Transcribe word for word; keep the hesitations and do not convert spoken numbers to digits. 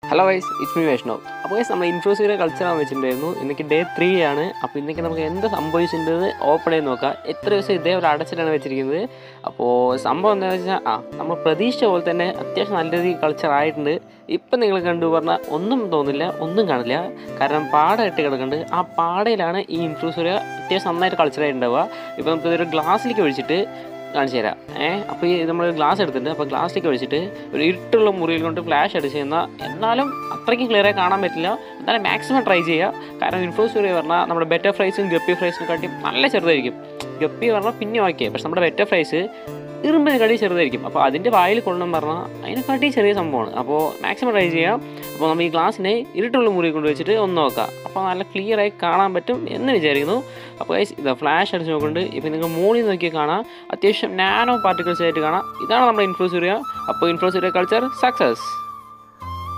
Hello guys, it's me Vaishnav. അപ്പോൾ guys നമ്മൾ ഇൻഫ്യൂസോറിയ കൾച്ചറാണെന്ന് വെച്ചിട്ടുണ്ടായിരുന്നു. ഇന്നേക്ക് ഡേ ത്രീ ആണ്. അപ്പോൾ ഇന്നേക്ക് നമുക്ക് എന്ത് സംഭവിച്ചിട്ടുള്ളത് ഓപ്പൺ ചെയ്ത് നോക്കാം. എത്ര ദിവസം ഇതേപോലെ അടച്ചിട്ടാണ് വെച്ചിരിക്കുന്നത്. അപ്പോൾ സംഭവം എന്താണെന്ന് വെച്ചാൽ ആ നമ്മൾ പ്രതീക്ഷിച്ച പോലെ തന്നെ അത്യാവശ്യം നല്ല രീതിയിൽ കൾച്ചർ ആയിട്ടുണ്ട്. ഇപ്പം നിങ്ങൾ കണ്ടു പറഞ്ഞാൽ ഒന്നും തോന്നില്ല, ഒന്നും കാണില്ല. കാരണം പാട ഇട്ട് കിടക്കുന്നുണ്ട്. ആ പാടയിലാണ് ഈ ഇൻഫ്യൂസോറിയ അത്യാവശ്യം നന്നായിട്ട് കൾച്ചറായിട്ടുണ്ടാവുക. ഇപ്പോൾ നമുക്കിതൊരു ഗ്ലാസ്സിലേക്ക് ഒഴിച്ചിട്ട് കാണിച്ചു തരാം. ഏഹ് അപ്പോൾ ഈ നമ്മൾ ഗ്ലാസ് എടുത്തിട്ടുണ്ട്. അപ്പോൾ ഗ്ലാസ്സിലേക്ക് ഒഴിച്ചിട്ട് ഒരു ഇരുട്ടുള്ള മുറിയിൽ കൊണ്ട് ഫ്ലാഷ് അടിച്ച് കഴിഞ്ഞാൽ എന്നാലും അത്രയ്ക്കും ക്ലിയറായി കാണാൻ പറ്റില്ല. എന്നാലും മാക്സിമം ട്രൈ ചെയ്യുക. കാരണം ഇൻഫ്യൂസോറിയ പറഞ്ഞാൽ നമ്മുടെ ബെറ്റർ ഫ്രൈസും ഗപ്പി ഫ്രൈസിനും കാട്ടി നല്ല ചെറുതായിരിക്കും. ഗപ്പി പറഞ്ഞാൽ പിന്നെ ഓക്കെ, പക്ഷെ നമ്മുടെ ബെറ്റർ ഫ്രൈസ് ഇരുമ്പിന് കാട്ടി ചെറുതായിരിക്കും. അപ്പോൾ അതിൻ്റെ വായിൽ കൊള്ളണം പറഞ്ഞാൽ അതിനെക്കാട്ടി ചെറിയ സംഭവമാണ്. അപ്പോൾ മാക്സിമം ട്രൈ ചെയ്യാം. അപ്പോൾ നമ്മൾ ഈ ഗ്ലാസ്സിനെ ഇരുട്ടുള്ള മുറി കൊണ്ട് വെച്ചിട്ട് ഒന്ന് നോക്കാം. അപ്പോൾ നല്ല ക്ലിയറായി കാണാൻ പറ്റും എന്ന് വിചാരിക്കുന്നു. അപ്പോൾ ഇത് ഫ്ലാഷ് അടിച്ച് നോക്കുന്നുണ്ട്. ഇപ്പോൾ നിങ്ങൾ മോളിൽ നോക്കിയാൽ കാണാം അത്യാവശ്യം നാനോ പാർട്ടിക്കിൾസ് ആയിട്ട് കാണാം. ഇതാണ് നമ്മുടെ ഇൻഫ്യൂസോറിയ. അപ്പോൾ ഇൻഫ്യൂസോറിയ കൾച്ചർ സക്സസ്.